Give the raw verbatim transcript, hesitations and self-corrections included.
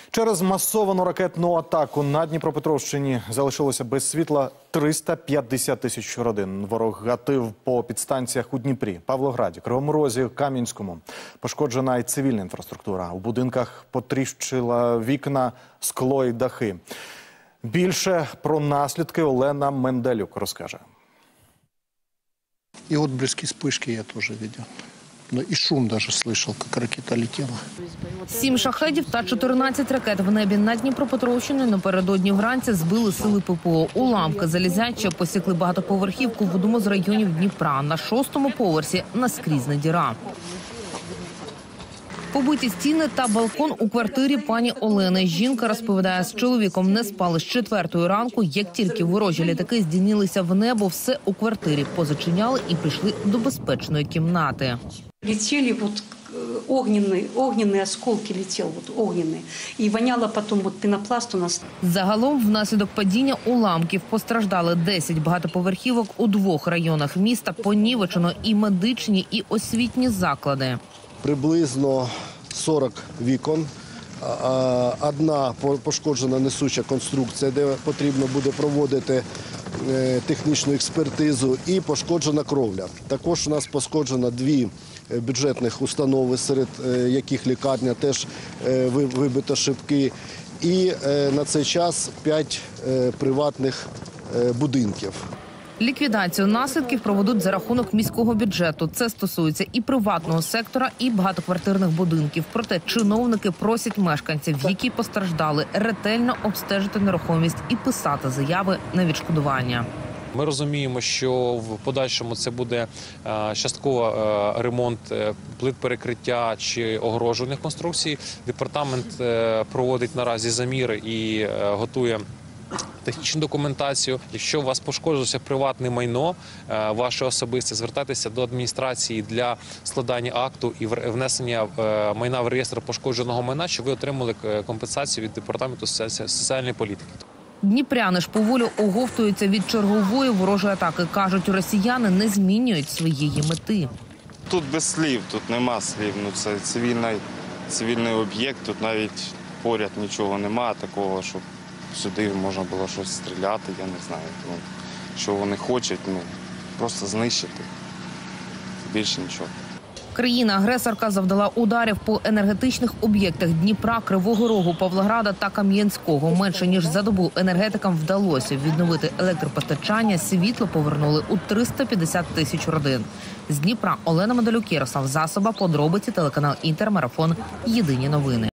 Через масовану ракетну атаку на Дніпропетровщині залишилося без світла триста п'ятдесят тисяч родин. Ворог гатив по підстанціях у Дніпрі, Павлограді, Кривому Розі, Кам'янському. Пошкоджена й цивільна інфраструктура. У будинках потріщила вікна, скло і дахи. Більше про наслідки Олена Менделюк розкаже. И отблески вспышки я тоже видел. Но и шум даже слышал, как ракета летела. Сім шахедів та чотирнадцять ракет в небі над Дніпропетровщиною напередодні вранці збили сили ППО. Уламки залізячі посікли багатоповерхівку в одному з районів Дніпра. На шостому поверсі наскрізна діра. Побиті стіни та балкон у квартирі пані Олени. Жінка розповідає, з чоловіком не спали з четвертої ранку. Як тільки ворожі літаки здійнілися в небо, все у квартирі позачиняли і пішли до безпечної кімнати. Летели вот огненные, огненные осколки летел, вот огненные. И воняло потом вот пенопласт у нас. Загалом внаслідок падіння уламків постраждали десять багатоповерхівок у двох районах міста. Понівечено і медичні, і освітні заклади. Приблизно сорок вікон, одна пошкоджена несуча конструкція, де потрібно буде проводити технічну експертизу, і пошкоджена кровля. Також у нас пошкоджено дві бюджетних установи, серед яких лікарня, теж вибито шибки, і на цей час п'ять приватних будинків. Ліквідацію наслідків проведуть за рахунок міського бюджету. Це стосується і приватного сектора, і багатоквартирних будинків. Проте чиновники просять мешканців, які постраждали, ретельно обстежити нерухомість і писати заяви на відшкодування. Ми розуміємо, що в подальшому це буде частково ремонт плит перекриття чи огорожувальних конструкцій. Департамент проводить наразі заміри і готує технічну документацію. Якщо у вас пошкодилося приватне майно, ваше особисте, звертайтеся до адміністрації для складання акту і внесення майна в реєстр пошкодженого майна, щоб ви отримали компенсацію від Департаменту соціальної політики. Дніпряни ж поволі оговтуються від чергової ворожої атаки. Кажуть, росіяни не змінюють своєї мети. Тут без слів, тут нема слів. Ну, це цивільний, цивільний об'єкт, тут навіть поряд нічого немає такого, щоб сюди можна було щось стріляти, я не знаю. Ну, що вони хочуть, ну, просто знищити. Більше нічого. Країна-агресорка завдала ударів по енергетичних об'єктах Дніпра, Кривого Рогу, Павлограда та Кам'янського. Менше ніж за добу енергетикам вдалося відновити електропостачання, світло повернули у триста п'ятдесят тисяч родин. З Дніпра Олена Менделюк, Ярослав Засоба, подробиці, телеканал Інтер, марафон «Єдині новини».